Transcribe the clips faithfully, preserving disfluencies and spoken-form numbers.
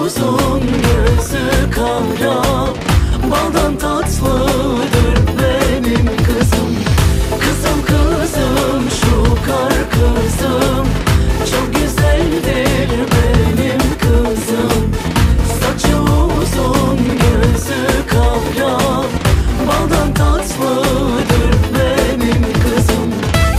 uzun, gözü kara, baldan tatlıdır benim kızım. Kızım kızım şu kar kızım, çok güzeldir benim kızım. Saçı uzun, gözü kara, baldan tatlıdır benim kızım.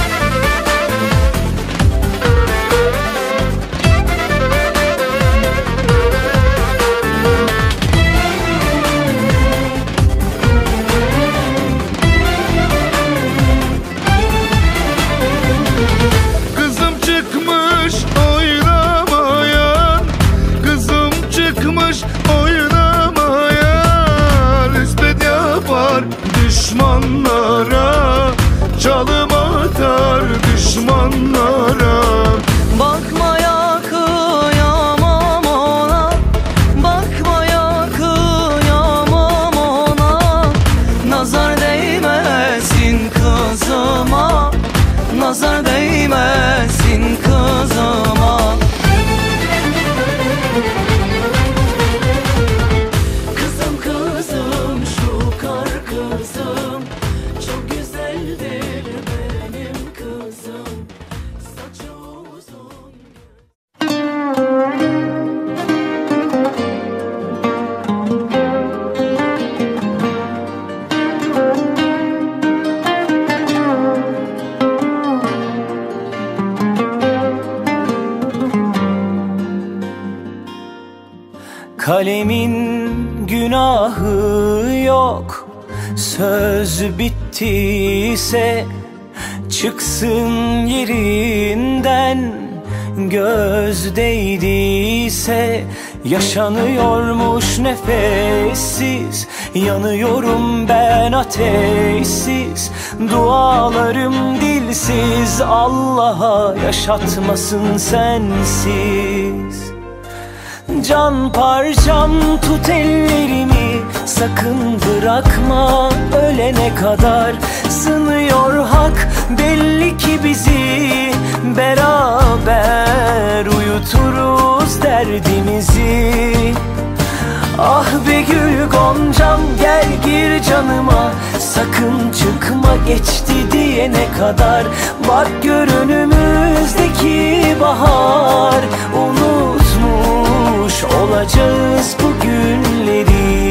Kızım çıkmış oynamaya, kızım çıkmış oynamaya, nispet yapar düşmanlara, çalım atar düşmanlara. Bakmaya kıyamam ona, bakmaya kıyamam ona. Nazar değmesin kızıma, nazar değmesin kızıma. Kızım kızım şu kar kızım, çok güzeldir benim kızım. Saçı uzun. Kalemin günahı yok, söz bittiyse çıksın yerinden. Göz değdiyse yaşanıyormuş nefessiz, yanıyorum ben ateşsiz. Dualarım dilsiz, Allah'a yaşatmasın sensiz. Can parçam tut ellerimi, sakın bırakma ölene kadar. Sınıyor hak belli ki bizi, beraber uyuturuz derdimizi. Ah be gül goncam gel gir canıma, sakın çıkma geçti diyene kadar. Bak gör önümüzdeki bahar, unutmuş olacağız bu günleri.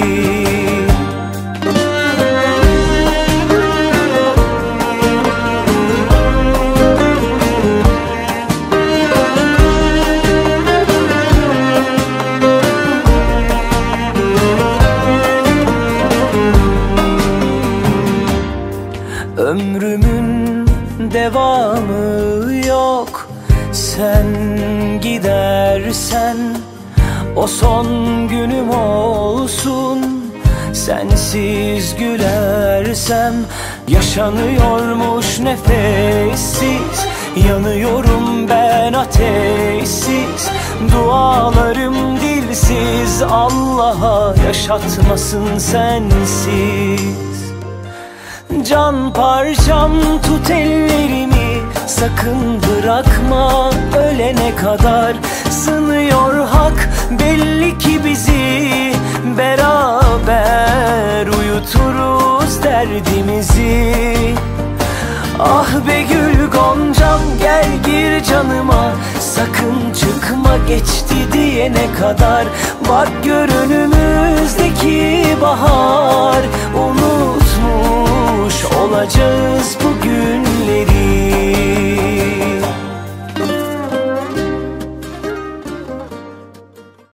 Ömrümün devamı yok, sen gidersen o son günüm olsun. Sensiz gülersem yaşanıyormuş nefessiz, yanıyorum ben ateşsiz. Dualarım dilsiz, Allah'a yaşatmasın sensiz. Can parçam tut ellerimi, sakın bırakma ölene kadar. Sınıyor hak belli ki bizi, beraber uyuturuz derdimizi. Ah be gül goncam gel gir canıma, sakın çıkma geçti diyene kadar. Bak gör önümüzdeki bahar, unutmuş olacağız bu günleri.